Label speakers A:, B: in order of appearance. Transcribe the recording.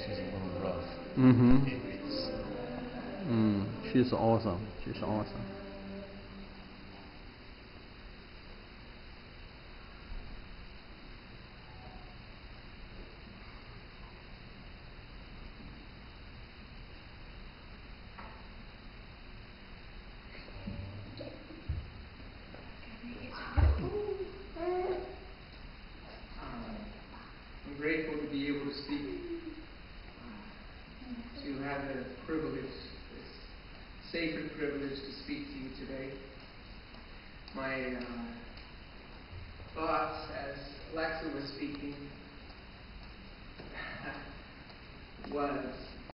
A: she's a little rough.
B: Mm-hmm.
A: It's
B: She's awesome. She's awesome.
C: I'm grateful to be able to speak, to have the privilege, this sacred privilege to speak to you today. My thoughts as Alexa was speaking was